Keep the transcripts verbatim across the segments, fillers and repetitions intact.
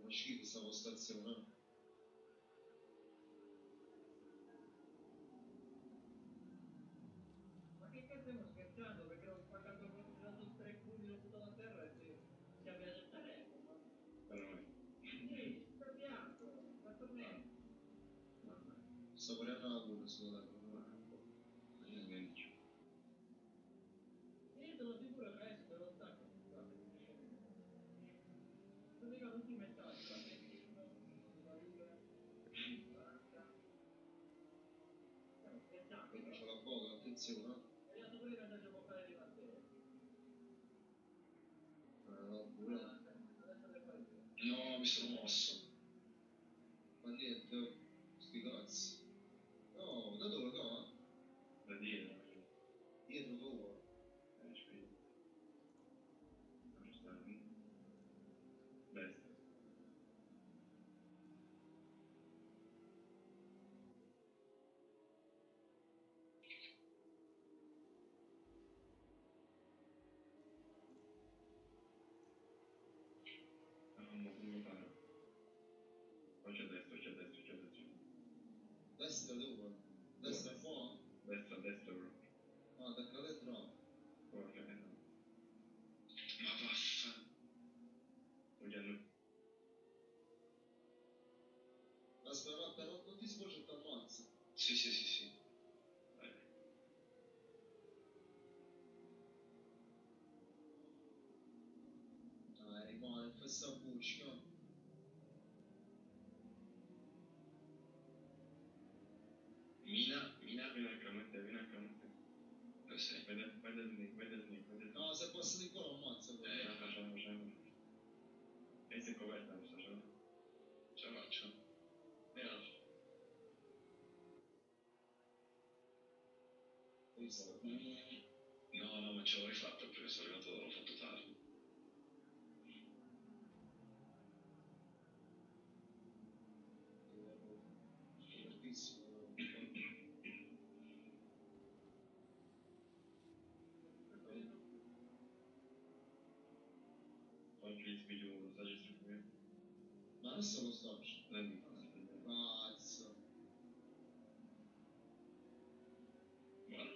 schifo questa postazione. Ma che cazzo stiamo scherzando? Perché l'ho spaccato il dato tre punti, l'ho buttato a terra e si si è avviato il telefono. Veramente. Sì, sta bianco, fatto bene. Vabbè. Sto pure a lavoro sto telefono. Non mi dici. Io sono sicuro che adesso te lo stacco. Non dico tutti i messaggi, la ventino, la riga, quaranta. Stiamo scherzando, Quindi però. c'ho la foto, attenzione. È arrivato pure il messaggio vocale di Matteo. Eh, no, pure. Adesso le fai tu. No, mi sono mosso. Ma niente, oh, sti cazzi. No, da dove no? Da dietro. Dietro dove? Eh, ci vedi. Non ci sta. Destra. Ah, non lo fare. Poi c'è destra, c'è destra, c'è destra. Destra dove? Destra qua? Destra, destra, bro. Ah, da qua dentro. Ora che no. Ma vaffa. Vogliamo. Aspetta, ma però non ti sfoci ti ammazza. Sì, sì, sì, sì. Vai. Ah, rimane, questa buccia. Mina, Mina, vieni a Cramante, vieni a Cramante. Dove sei? Vai da lì, vai da lì, vai da lì. No, se passa di qua lo ammazza poi. Eh, facciamo, facciamo. E se è coperta questa cosa? Ce la faccio? Vero? Visto? No, no, ma ce l'ho rifatto perché sono arrivato, l'ho fatto tardi. Bellissimo. Oggi il video lo sta distribuendo. Ma adesso lo sto. Prendi. Cazzo. Buono.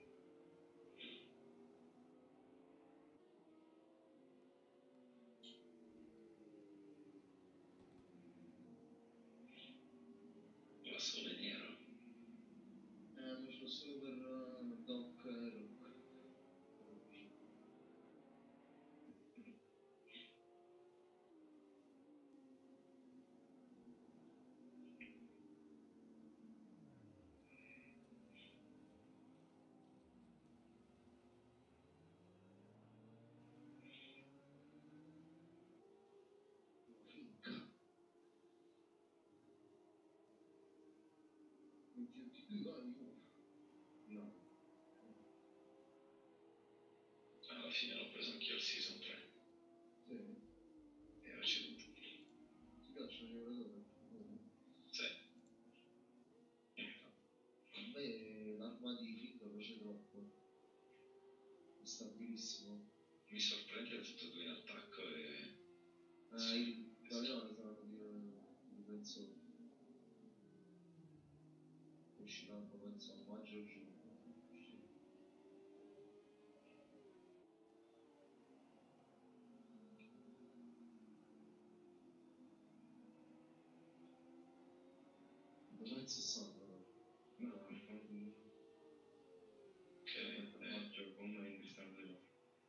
La sole nero. Eh, mi c'ho solo per uh, Doc e Rock. Finca. Mi chiudi qui, vai, No. Alla fine l'ho preso anch'io il season tre. Sì. E ho ceduto. Ti piacciono i lavoratori? Sì. A me l'arma di Finca piace troppo. È stabilissimo. Mi sorprende tutte e due in attacco e... Eh, in italiano saranno di difensori. Usciranno penso a maggio o giugno. Non è sessanta no? No, ok, eh, gioco con me in distanza di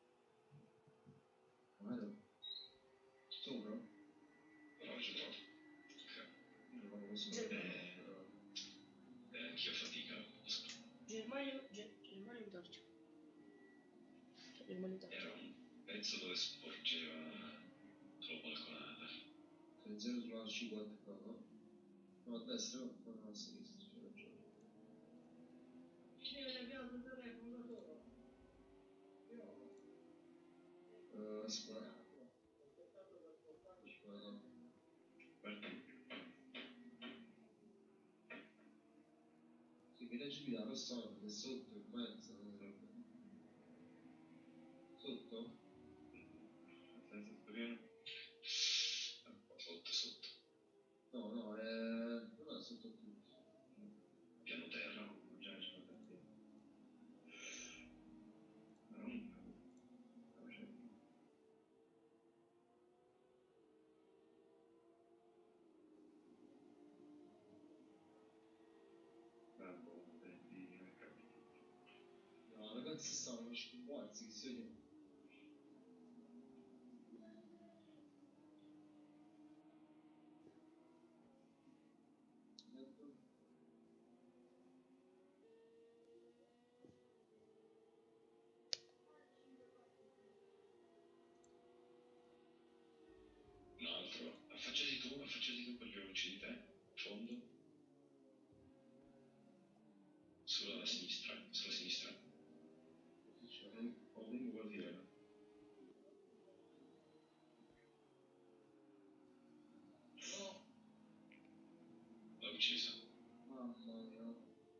Guarda. Sopra? però ci trovo. Ok. Non lo posso Sì. vedere, però. E anch'io fatica. Germania, Ge- Germania mi torce. Germania mi torce. Era un pezzo dove sporgeva sulla balconata. Sei zero sulla cinquanta, no? No, a destra, no, no, a sinistra, c'è ragione. Sì, ne abbiamo il telefono da solo. Io... Uh, aspetta, Ho aspettato per portarmi. aspetta. Guarda. Sì, mi leggi la persona che è sotto, in mezzo, non so. Sotto? Senza storiano. Un po' sotto, ragazzi stavano scuvarsi, che si vede. Un altro. Affacciati tu, affacciati tu per più veloce di te. Fondo. Sulla sinistra, sulla sinistra. Ho lungo guardiere. No, L'ha ucciso. mamma mia.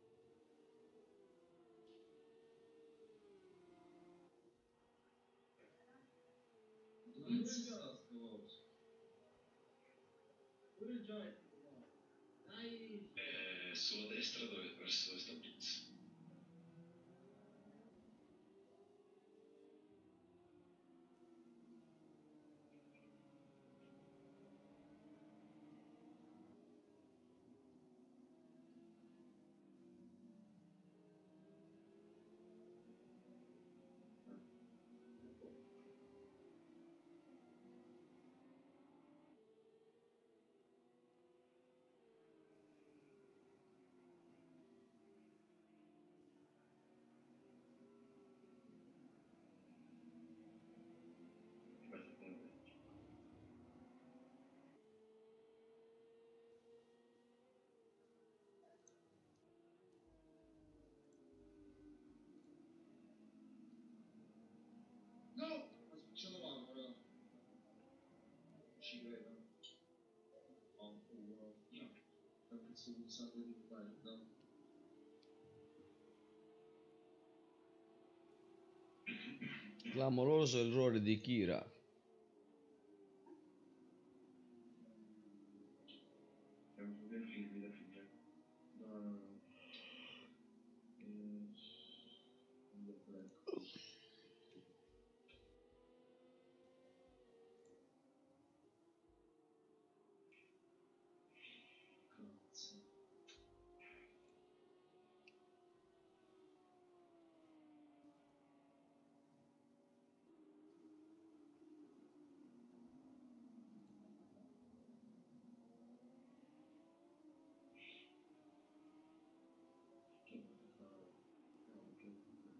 Dove si sta sto coso? Pure il joystick, no. Dai. Eh, sulla destra dove, verso dove sta Blitz. Aspetta, aspetta. No! Ma spicciato mano, raga. Ci credo. Oh, culo. No. Anche questo pulsante di merda. Clamoroso errore di Kira. È un problema finire da finire. No, no, no. Eh, non lo prego. Cazzo. Che vuoi fare? No, che...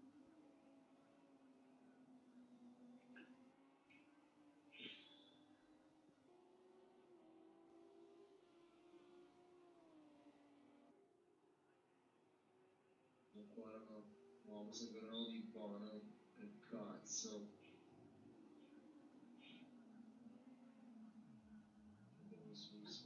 Non qua erano... No, mi sembrano di buono. Che cazzo. Abbiamo smesso.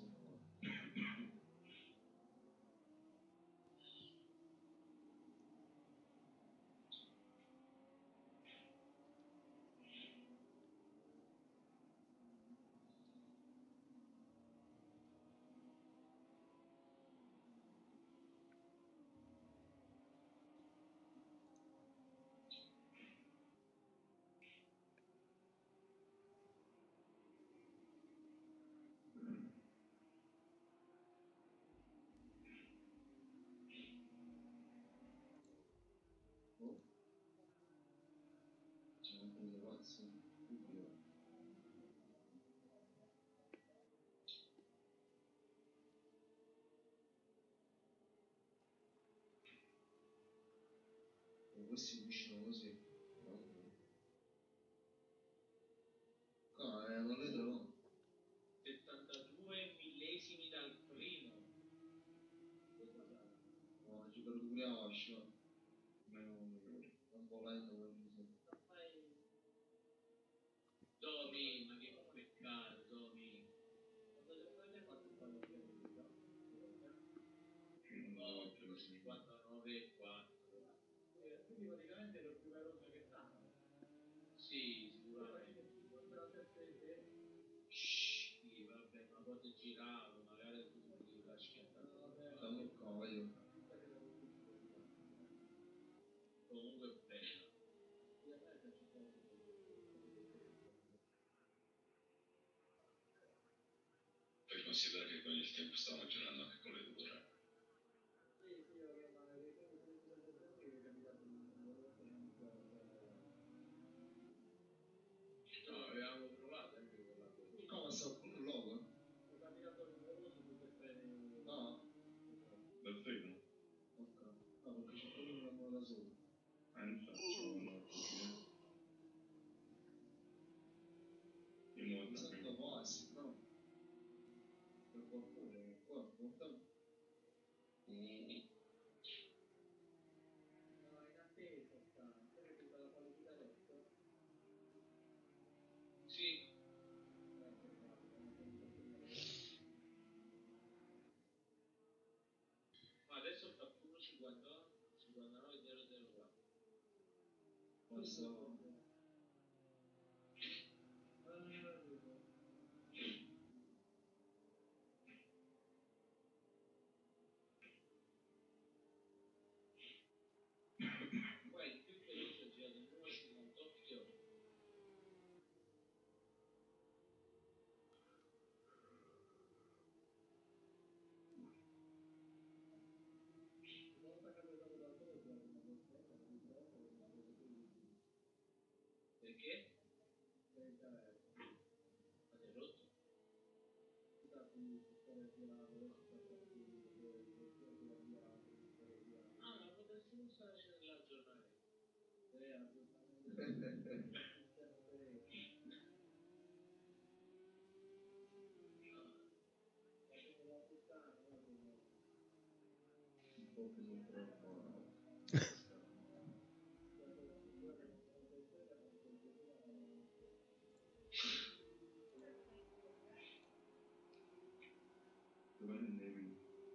Oh. C'è un po' di pazzo. Oddio. E questi uscino così. No, no, eh, non le trovo. settantadue millesimi dal primo. No, ci credo pure a Vascia. Non volendo per così. Domi, ma che peccato, Domi. No, cinquantanove e quattro. Quindi praticamente è più veloce che stanno. Sì, sicuramente. Shhh, sì, vabbè, ma poi ti giravo, magari tu mi lasci andare. Dammi il cavaglio. Comunque è bella. Per considerare che con il tempo stavano girando anche con le dure. No, avevamo provato anche con la cosa. Come sta pure un logo? Ho camminato rumoroso tutte e tre. No? Dal freddo? Ok. No, perché c'è proprio una moda da solo. Ah, infatti, no, così, eh. Di Mi molto, sento quasi, no? Per qualcuno, qua, portami. No, in attesa sta. Pure tu dalla qualifica adesso? Sì. Ma adesso ho fatto uno cinquantanove zero zero quattro. Questo... Poi il più veloce ho girato in uno cinquantotto. Perché? Ma ti hai rotto? Ah, ma potresti usare nell'aggiornare. Un po' che sono troppo... dove andevi?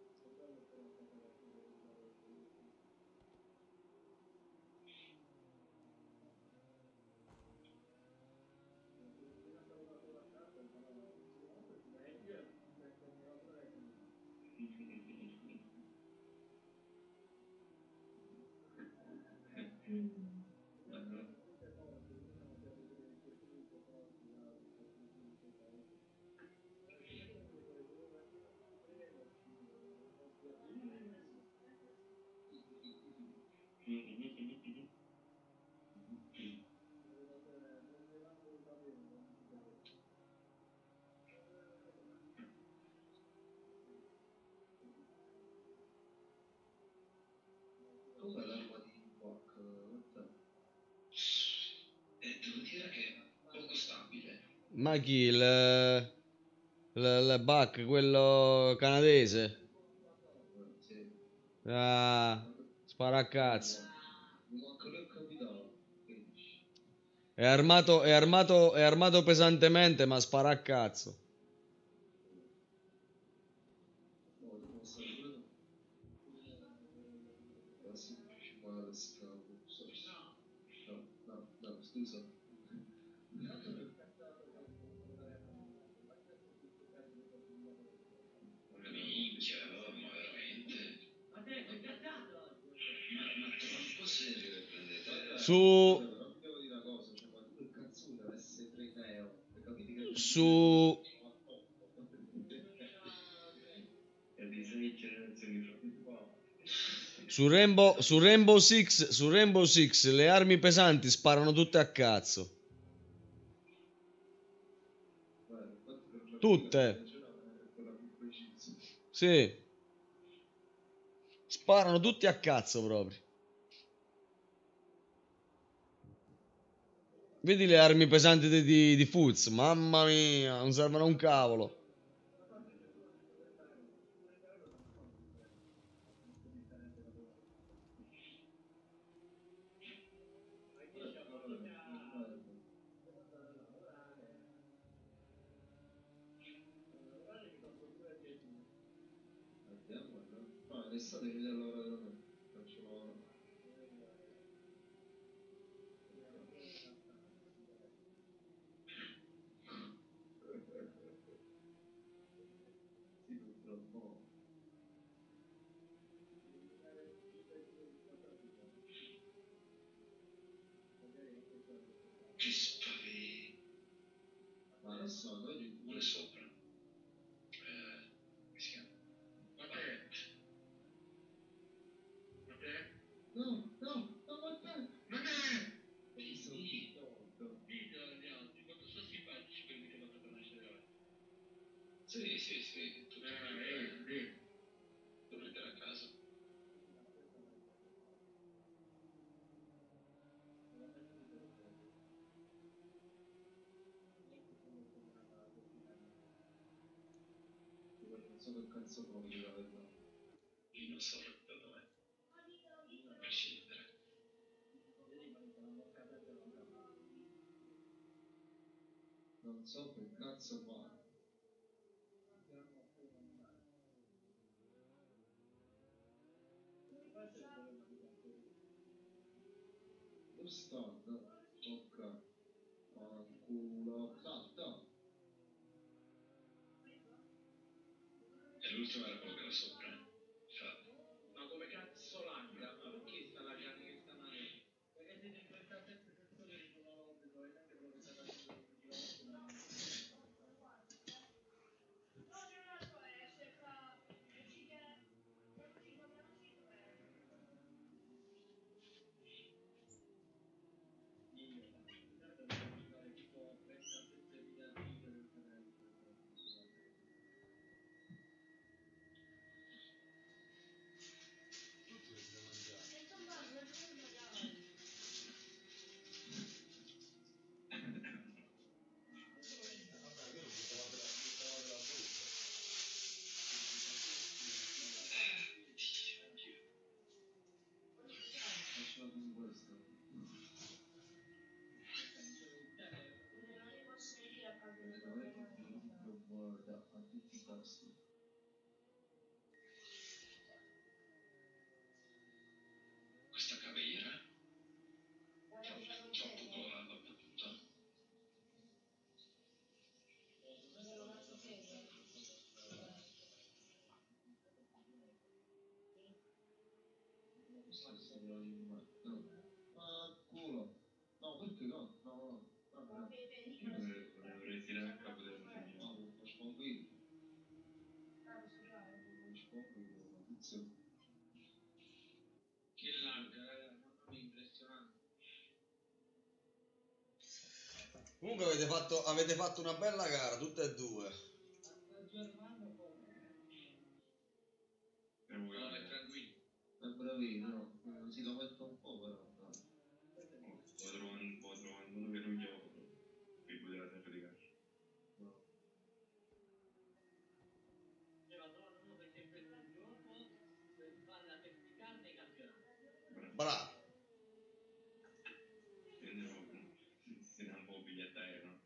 Com'è l'arma di Quack? Guarda. E devo dire che è poco stabile. Ma chi? Il, il, il Buck, quello canadese? Eh, sì. Ah, spara a cazzo. Mi mancano il capitano. quindici. È armato, è armato, è armato pesantemente, ma spara a cazzo. No, devo stare pure tu. Ma sì, ci vado, scavo. No, no, no, scusa. Minchia, oh, ma veramente? Ma, ma troppo serio che prendete. Su, Guarda, però mi devo dire una cosa, cioè, ma tu che cazzo vuoi deve essere tre neo? E capite che su, È di sei generazioni fa. su Rainbow, su Rainbow Six, su Rainbow Six le armi pesanti sparano tutte a cazzo. Guarda, infatti per la Tutte. prima generale è quella più precisa. Sì. Sparano tutti a cazzo proprio. Vedi le armi pesanti di, di, di Fuz? Mamma mia, non servono un cavolo. Andiamo, no? No, in estate vieni a lavorare da me. Facciamo... Sì, purtroppo. Che spavi. Ma adesso noi... Pure sopra. Eh, come si chiama? Barrett. No, no, no, ma te! Ma che? so che cazzo provi la verità. Io non so da dove. A prescindere. Non so che cazzo fare. Dove sta? Tocca. Fanculo. Da, da. E l'ultimo era quello che era sopra. Infatti. Ma come cazzo lagga? Ma perché sta laggando che sta male? Perché siete in questa sette persone che sono rotte, probabilmente quello che sta facendo Lasciate in questo. Veramente film da a tutti i costi. Questa caviera. Troppo, troppo colorata battuta. Questa storia di me. No. Ma culo. No, perché no? No, no. Vabbè. Io dovrei, dovrei tirare a capo del disegno. No, lo sponquillo. Lo sponquillo, ma pizzo. che lagga, raga, mamma mia, impressionante. Comunque avete fatto, avete fatto una bella gara, tutte e due. Speriamo che Non è vada. tranquillo. È bravino, no? Eh, Si lamenta un po' però. dai. Sto trovando, sto trovando uno che non gioco. Qui poteva sempre di calcio. No. C'era trovato uno che si è preso un gioco per fare la tecnica nei campionati. Bravo. Prenderò, se ne ha un po' biglietto aereo, no?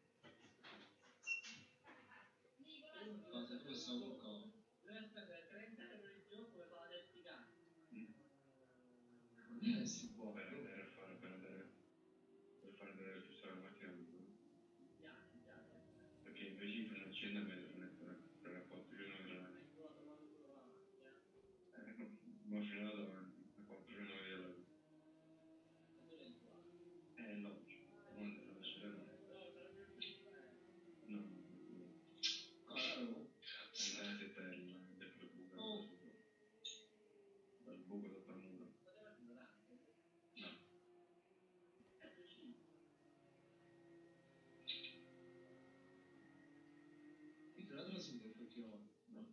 Cosa tu sei un po'? Deve spendere trenta euro il gioco per fare la tecnica. Eh, si può. Per andare a fare, per andare, per fare andare giusto la macchina di due. Perché invece di fare una cena meglio per a quattrocento euro. Eh, no, ma fino ad avanti, a quattrocento euro. Eh, logico. Quando lo lascerò? No, no. Caro. Andare a settare dentro il buco. Oh. Dal buco sotto il muro. No. Mi te la trasmette effettivamente. No.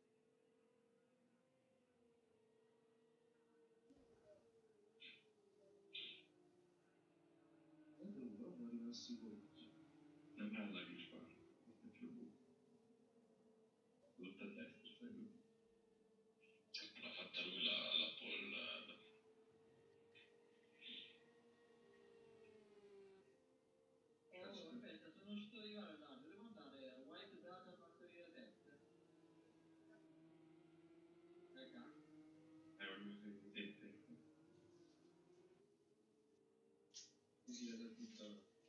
E tu proprio rimasti oggi. Non me la che fa. Dentro il buco. Tutta a destra, sai? L'ha fatta lui la, la pole. Oh, aspetta, sono riuscito ad arrivare là, devo andare a White Data Factory sette. Ecco. È un sì, sì. Così la tutta.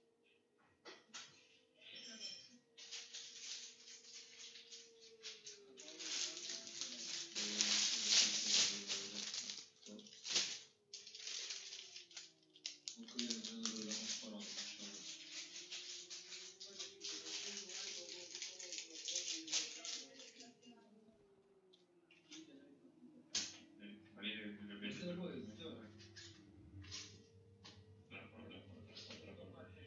Non credo che non dove la farò, diciamo. Eh, ma lì deve Questa è capire. questo. La parola, la parola, la parola.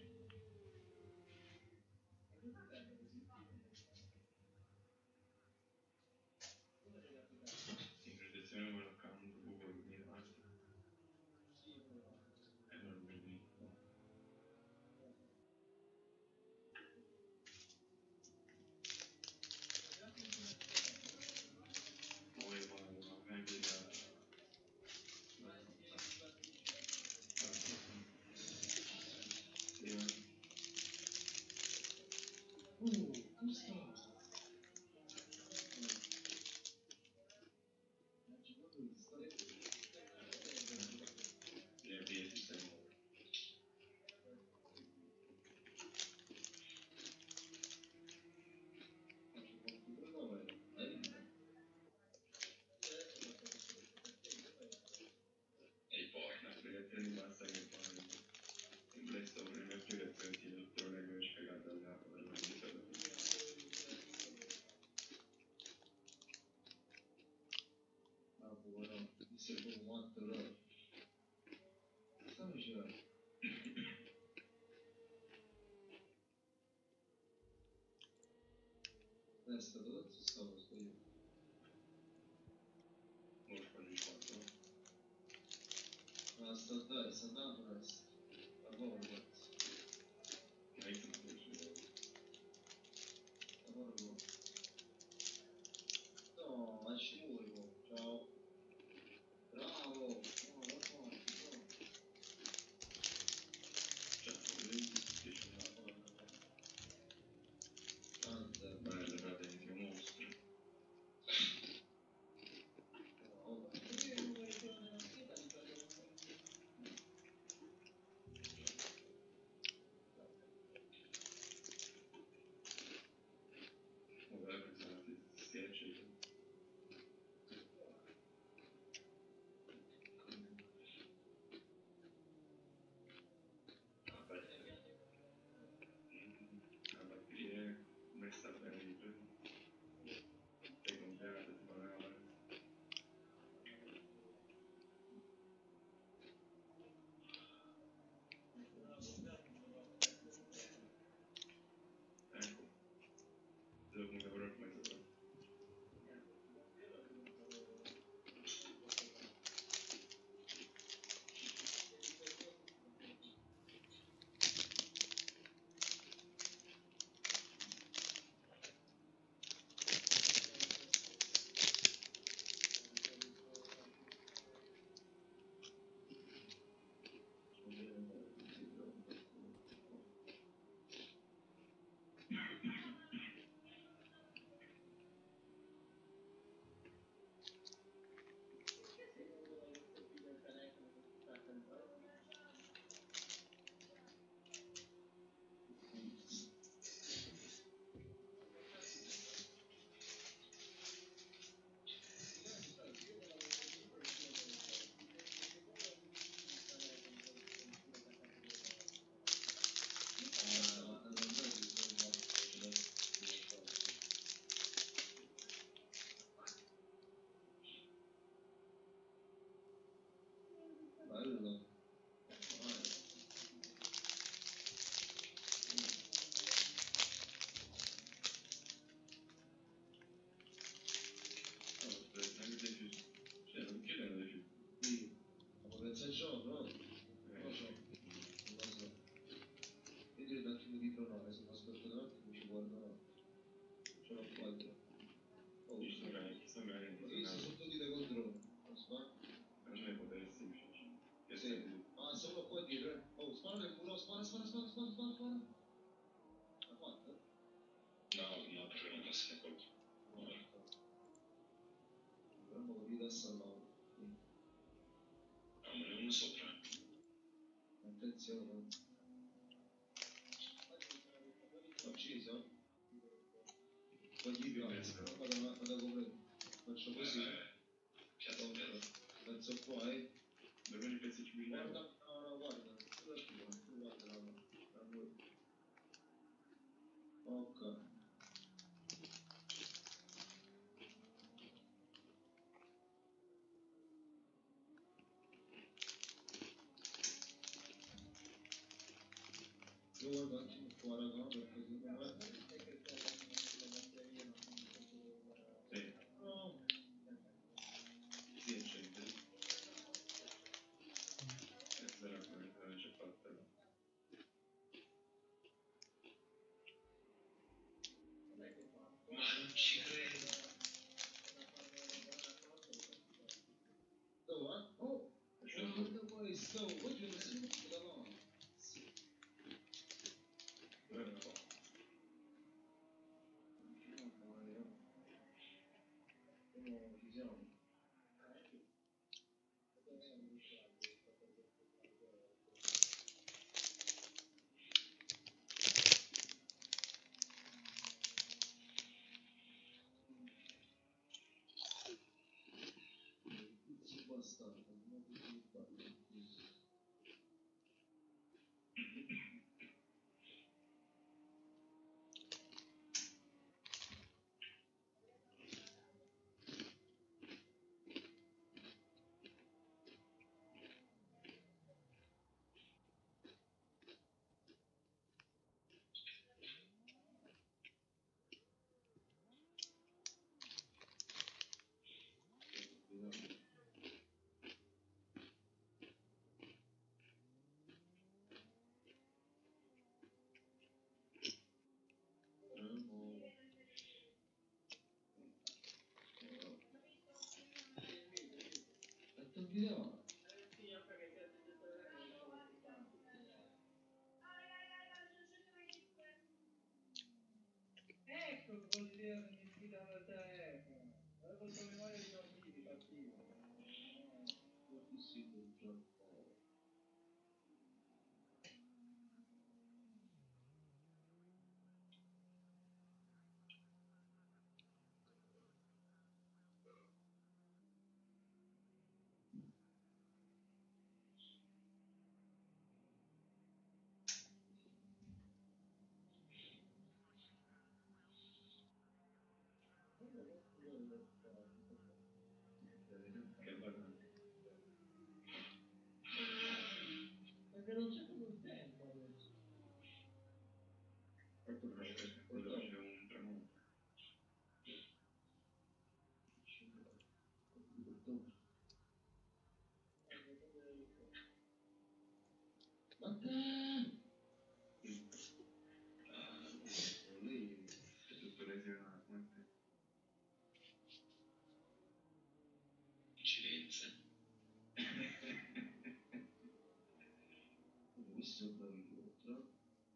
però, se proprio quattro ore. Sta vicino. È stato tanto stavo sbagliando. Non fa di quattro. Ma sta dai, sta andando presto. La povera ragazzi. Non è che non puoi scegliere. La povera. No, ma ci vuoi, po'. Ciao. Bravo. No, va forte, no. Cioè, vedete che c'è una Tanta. bella patente, un mostro. No, vabbè. Vabbè, pensate, schiacci. Vabbè. La batteria messa bene di più. Sei comprata, ti pagava. Ecco. Devo comunque avrò il mezzo però. Bello. Ma pensa al gioco, no? Non lo so. Non lo so. Vedere un attimo di pronome, se mi aspetto davanti mi ci guardano. Ce l'ho quattro. Oh, ho visto sotto di te col drone. Non sbaglio. Sì. Ah, sta uno qua dietro, eh. Oh, spara nel muro, spara, spara, spara, spara, spara, spara. L'ha fatto? Morto. Dovremmo capire adesso all'ora. Attenzione. Ucciso? Poi gli fa, vado, vado come faccio così. Penso qua, eh. Guarda, no, no, guarda. Guarda, no, no. Ok. Io guardo anche qua, raga, perché secondo me... No. Dove? Oh! Guarda questo! Oggi non si può davanti. Ci siamo. Pizzi bastardo, non ti sbaglio. di là. Ecco che vuol dire che mi sfidano al telefono. Avevo solo memoria di bambini, cattivo. Fortissimo il gioco. Che bello. Perché non c'è più il tempo adesso. Poi potrebbe essere quello c'è un tramonto. Ma te! Ah, lì. È tutto lesionato, come te. Silenzio. Questo è bravissimo.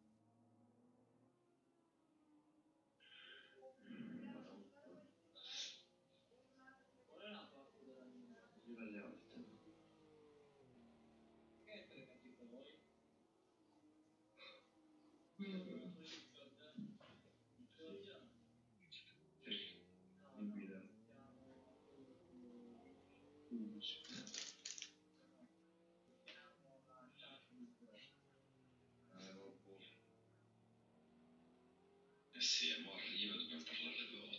Eh sì, mo arriva, dobbiamo parlare dopo.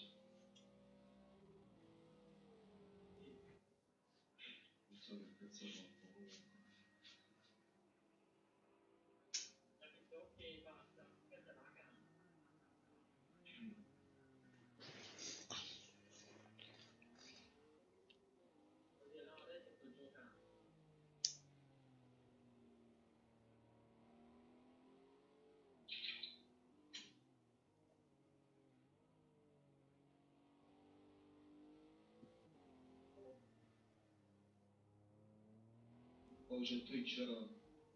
Non so che cazzo ho fatto. Poi c'è Twitch, però.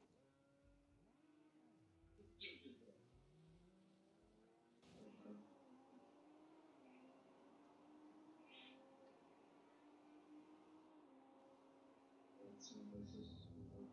Cazzo, non penso sia sicuro.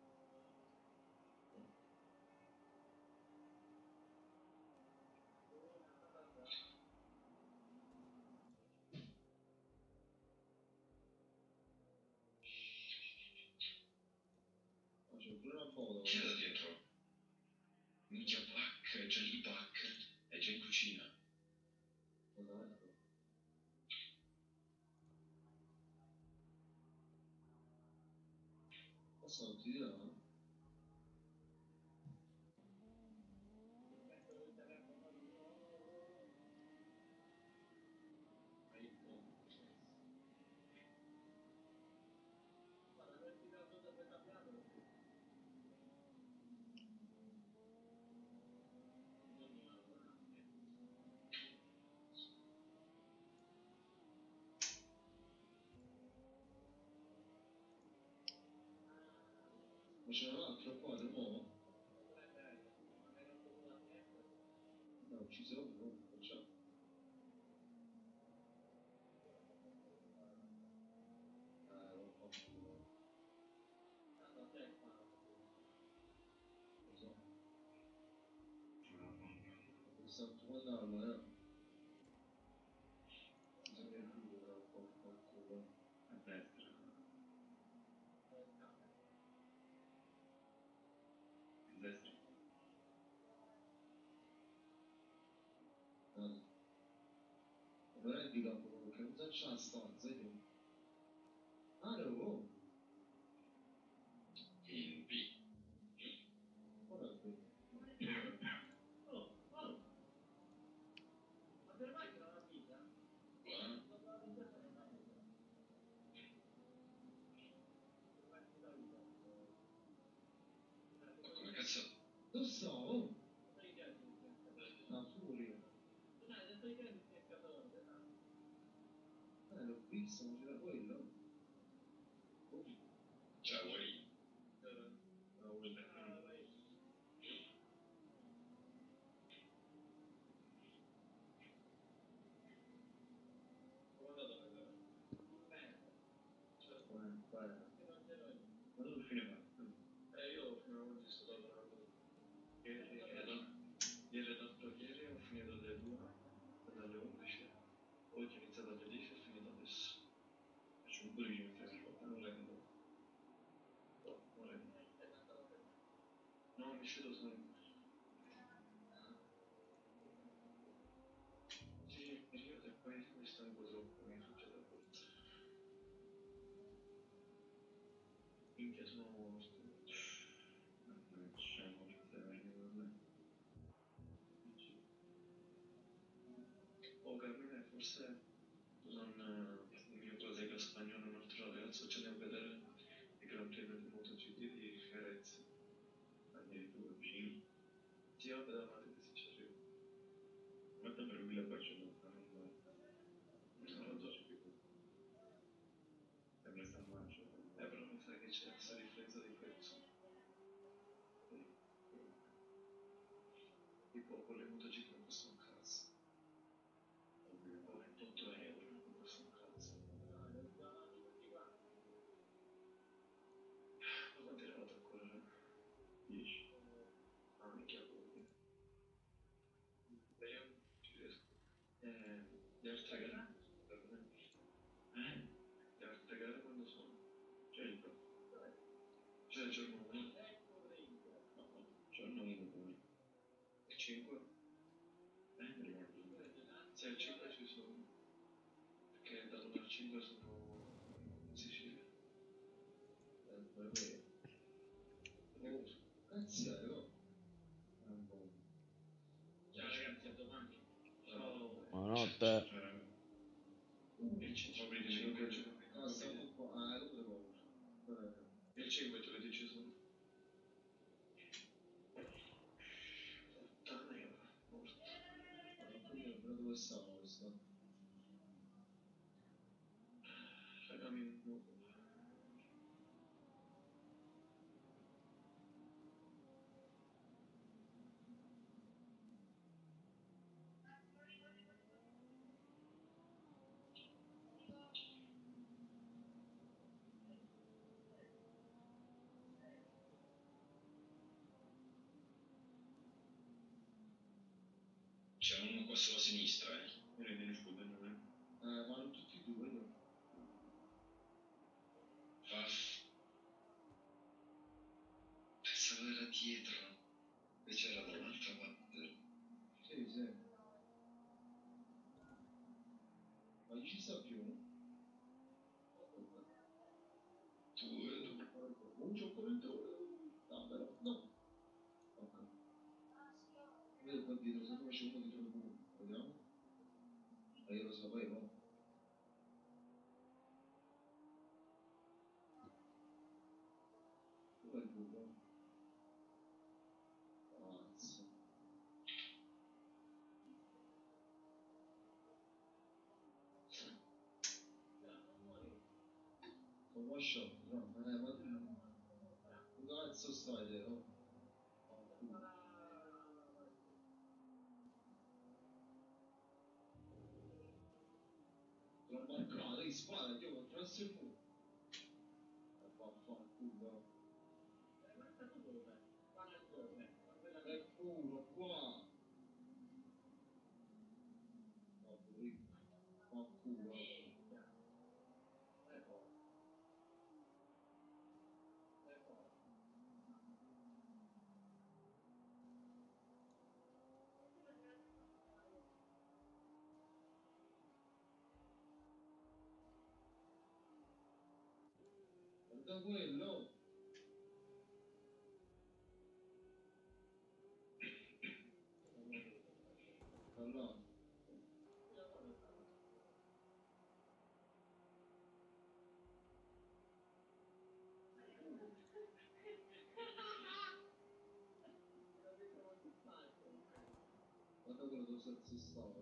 Ma c'è pure una foto. Chi è da dietro? Minchia Pac, è già lì Pac, è già in cucina. Guarda, cosa non ti dirà? Ma c'è un altro qua, del nuovo? No, ci sarà un nuovo, facciamo. Eh, l'ho fatto. Lo so. Sto comandando, eh. Bisogna chiudere un po' il culo. A destra. A destra. Eh. Ma non è di capo, che cosa c'ha la stanza? Io? Ah, no, In B. guarda qui. Qua. Ma come cazzo? Dove sto? Oh? Ah, fuori. Eh, l'ho visto, ma c'era quello. Oh. Ma tu fine fa? Eh, io fino a oggi sto lavorando. Ieri ieri l'altro ieri ho finito alle due, dalle undici. Oggi ho iniziato alle dieci e ho finito adesso. Faccio un po' di mettere non rendo. No, non rendo. No, mi scedo solo. Sì, mi scedo e poi mi stanco troppo, mi succede a volte. Minchia, sono morto. Mannaggia, morte, vabbè. Oh, Carmine, forse non, eh, il mio collega spagnolo, un altro ragazzo, ci andiamo a vedere il Gran Premio di MotoGP di Firenze. Addirittura vicino. Sì, vabbè, davanti che si ci arriva. Guarda per lui la Barcellona, non va. Non lo so più. Sembra sta mancia. Eh, però mi sa che c'è questa differenza di prezzo. Tipo, con le MotoGP non costano un cazzo. ventotto euro, non costa un cazzo. Ma quanto è arrivato a correre? dieci. Ah, minchia, pochi. Beh, io non ci riesco. Eh, le altre gare? Eh? Le altre gare quando sono? Certo. Cioè il giorno uno? No, giorno uno poi. Il cinque? Eh, mi ricordo. Se il cinque ci sono. Perché dall'uno al cinque sono in Sicilia. Eh, vabbè. Oh, cazziaro. Ah, boh. Ciao ragazzi, a domani. Ciao. Buonanotte. Il cinque di cinque. Ah, stiamo un po'. Ah, lo devo. Il cinque giovedì ci sono. Puttana, io morto. Ma dove stavo questo? Ragami un po'. C'è uno qua sulla sinistra, eh. Io ne scudo, non è? Eh, ma non tutti e due, no? Vaff. Pensavo era dietro. Invece era dall'altra parte. Sì, sì. Ma chi ci sta più? Tu e tu. Un cioccolatore. No, però, no. Ok. Vedo qua dietro, se come c'è uno dietro il buco. Vediamo. Ma io lo sapevo. Dov'è il buco? Cazzo. Come shop, no? Eh, ma dove cazzo stai, te, no? L'ho marcato, devi sparare, io ho presso il muro. E vaffanculo. È puro, qua. No, pure. Ma culo. Guarda quello. Allora. Guarda quello dove si stava.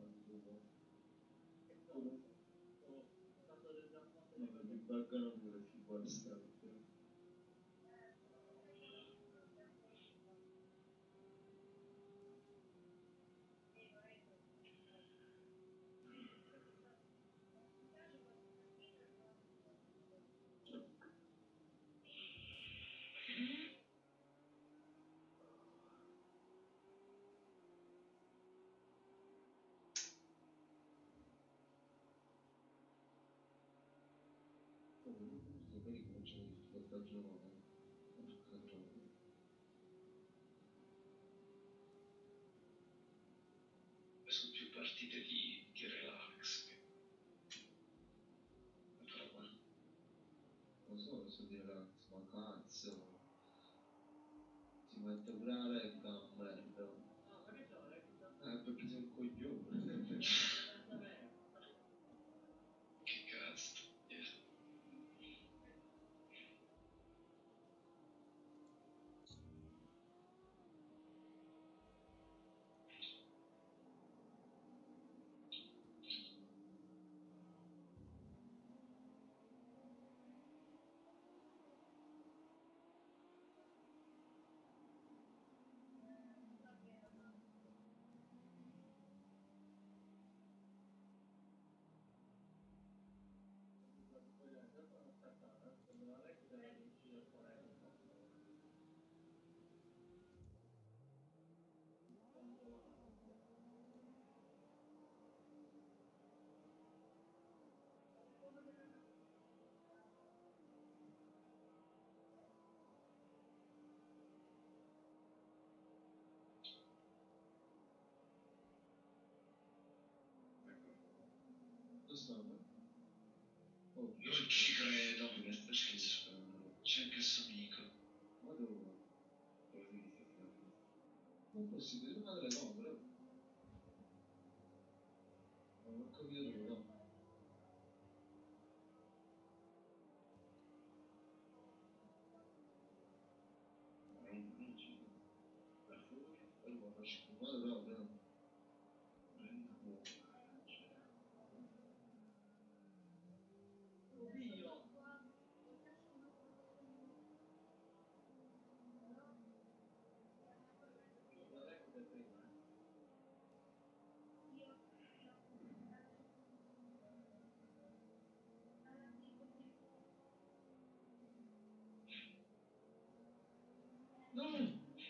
Vabbè, mi buggano pure sti qua strani. sto bene che facciamo difficoltà a giocare. Porca troia. Sono più partite di, di relax che però qua Non so cosa dire ragazzi, ma cazzo. Si mette pure la recta, merda. Eh, perché sei un coglione. che cazzo yeah. Dove stanno? Oh, Non ci credo. Finestra C'è, stanno. c'è anche suo amico. Ma dove? Dove devi stare? Non possibile, una telecamera. Non ho capito dove va. Non, non ci sono. Da fuori. Allora, faccio filmare proprio. Prendi buona. No!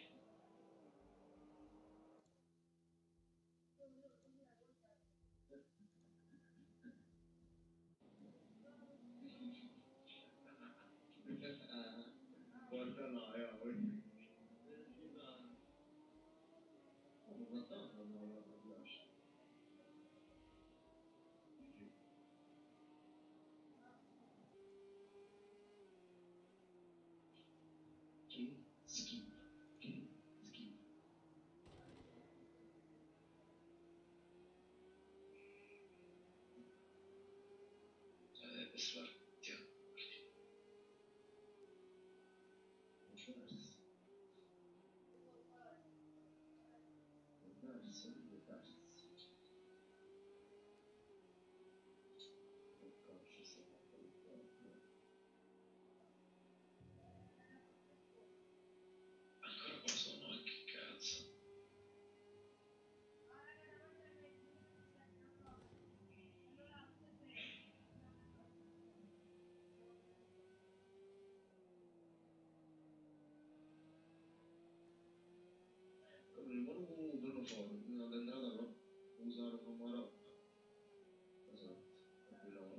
Guarda là, eh, poi. Oh, ma tanto non la piace. Che schifo. Che schifo. Eh, spartiamo. Perso. Perso, perso. Che cazzo stiamo facendo? Ancora qua sono, eh, che cazzo. Rimane un giorno fuori, non andrà però. Usare un numero. Esatto, tranquillamente.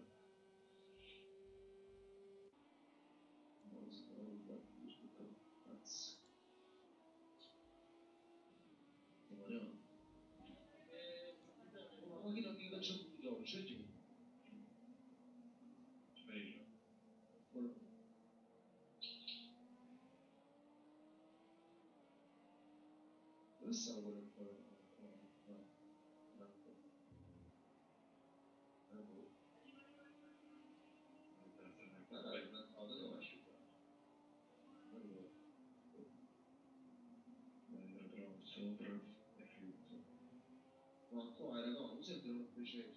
Non si può discutere. Cazzo. Rimaniamo. Una macchina di calcio di gioco, c'è giù. Meglio. Quello. Dove stavo quello che fa? No, no, no. Ecco. Magari una auto dove esce qua. Allora. Bello però sopra è finito. Ma qua raga, non sento un piacere.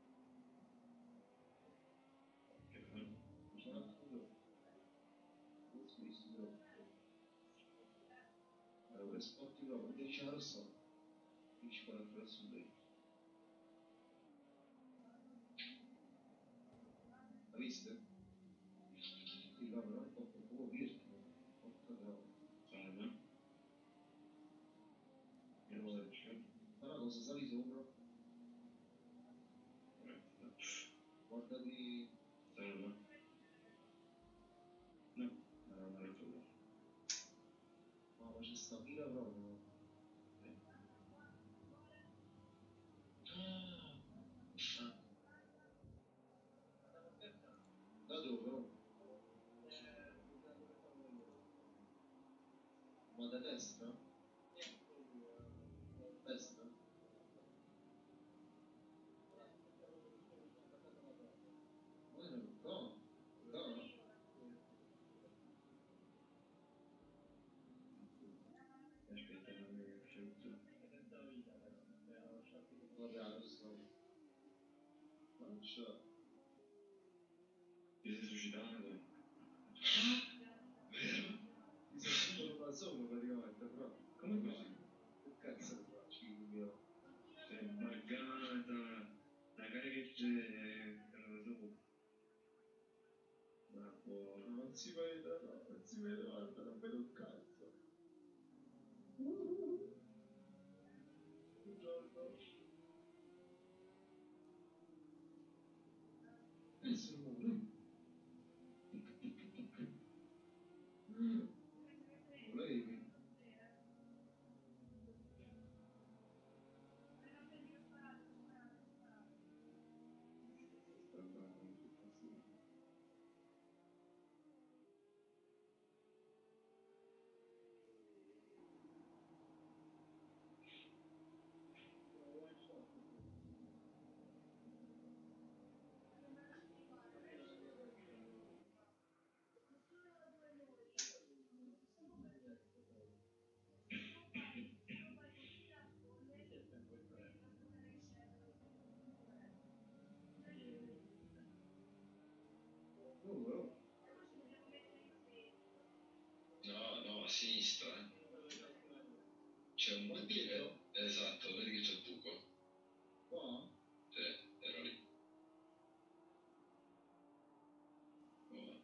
Che bello. C'è un altro. What's this? Allora, spotti proprio, dieci ore so. dieci quaranta verso lei. La viste? Sì, va, però un po' un po' virtuo. Porca troia. Salve. Che cosa c'è? Ma una cosa, sali sopra, Corretto. guardati. Salve. ma c'è sta fila proprio. Da dove? Oh? Ma da destra? Destra? Ma no, no, no. Aspetta, non mi è uscito. Vabbè, adesso. Non c'è. Ti sei suicidato? Vero? Mi sono da solo praticamente, però. Come così? Che cazzo ne faccio io? Sei buggata. La carica dopo. Ma buono, non si vede, no, non si vede, guarda, non vedo un cazzo. Buongiorno. E sono volevi? Oh, oh. No, no, a sinistra. eh. C'è un buco. Eh, esatto, vedi che c'è il buco? Qua? Sì, ero lì. Oh.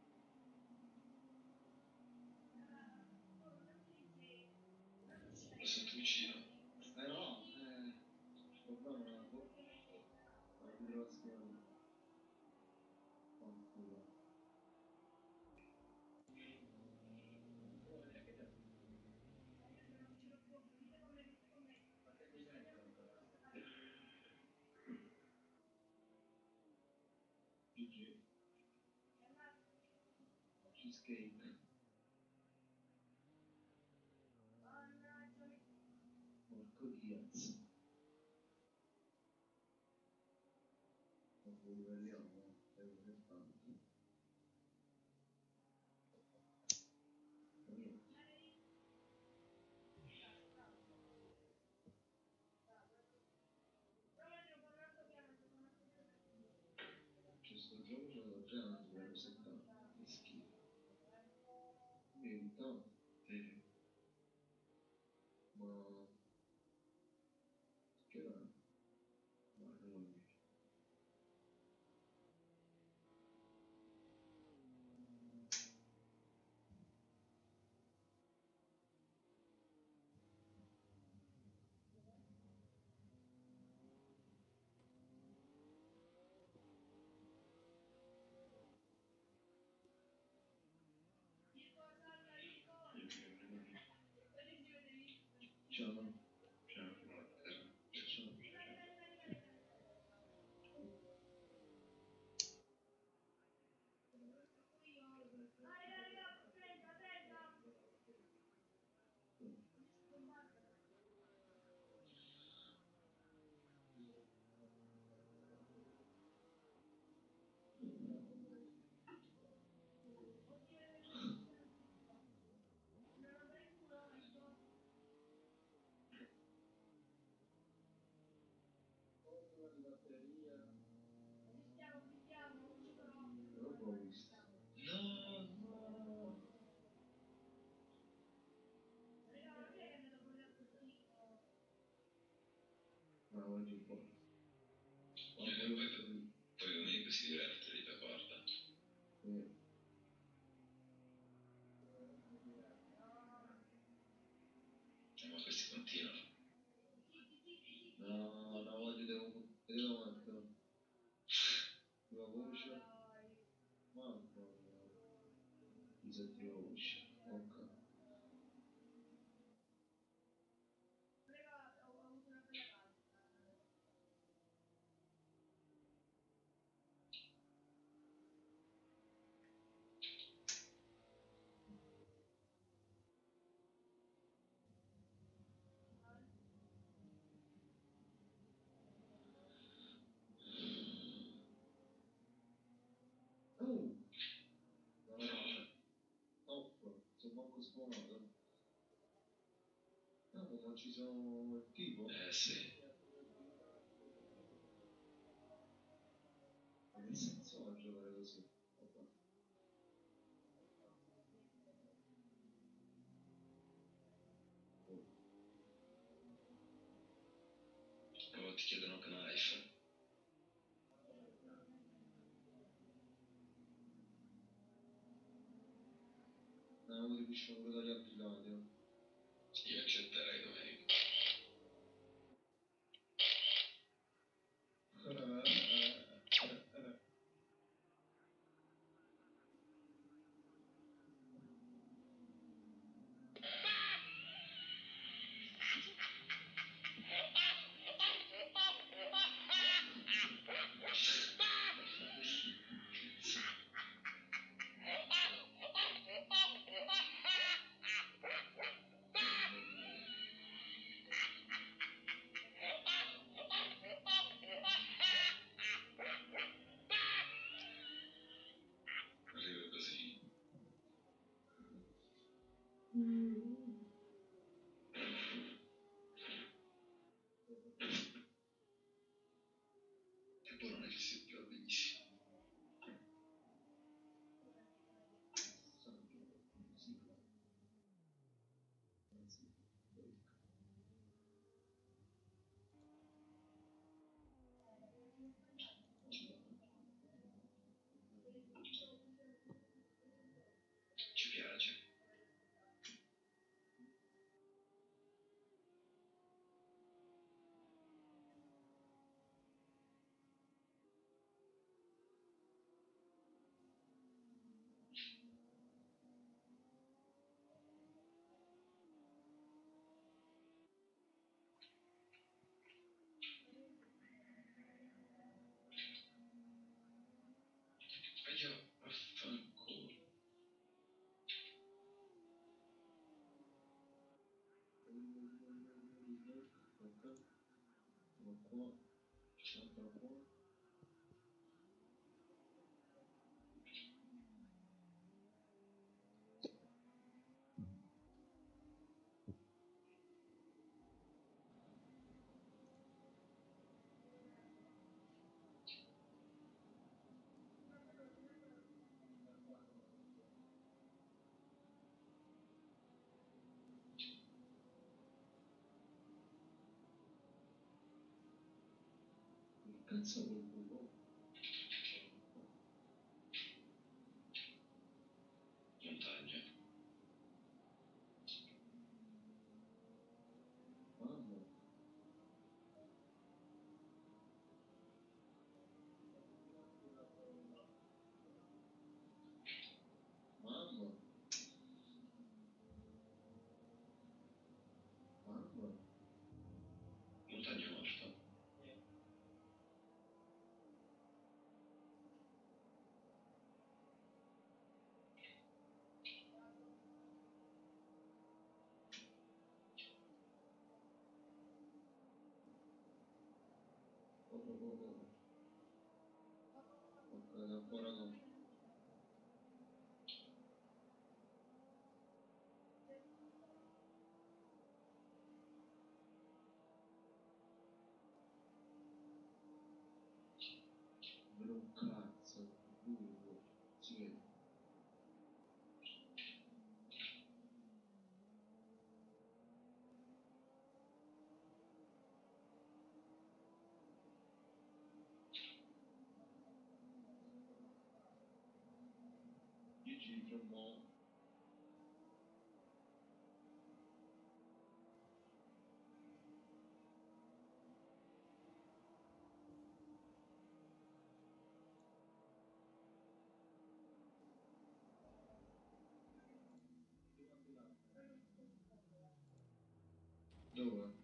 Lo sento vicino. Eh no, eh. Problema è boh. La vibrazione. Fanculo. G G. Cheesecake. Porco Diaz. Ma poi livelliamo, eh, che tanto. Ma niente. C'è sto gioco, c'è la già livello settanta. Che schifo. Merita. Sì. Ma che era? Ma non mi. Ciao. Ciao, buonasera. Ciao. Non l'ho visto. No, no. Ma oggi un po'. Ma Eh, poi poi, poi domenica si diverte lì da guarda. eh, Eh, ma questi continuano. no, no, oggi devo devo mettere la voce. Mamma mia. Disattiva voce. Ok. ci sono il tipo? Eh sì. Ma che senso ha giocare così? Vabbè. Oh, ti chiedono knife. No, ora riusciamo pure dagli altri lati. eh. Io accetterei Domenico. Arriva così. E poi non è che si più benissimo. Ci piace. E già, affanculo. Sono qua, sono qua. Che cazzo vuol dire? Montagna. Mamma, mamma, mamma. Montagna morta. Oh, oh, oh, oh. Ok, ancora no. Per un cazzo, lungo, si vede. Io ci fra un po'. Dove?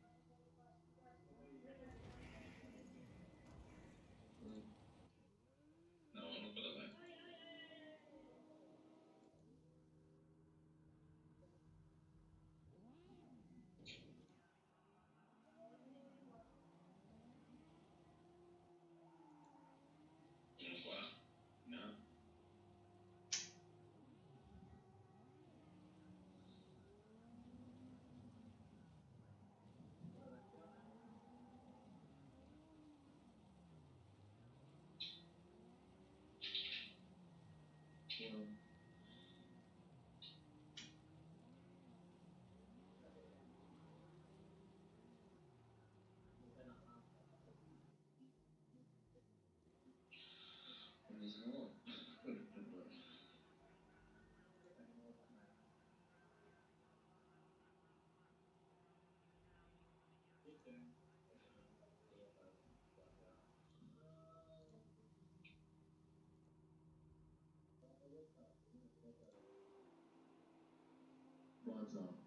Eh, No, non qua da me. Uno qua. No. Uno. Quindi se no, quello è il problema. WhatsApp.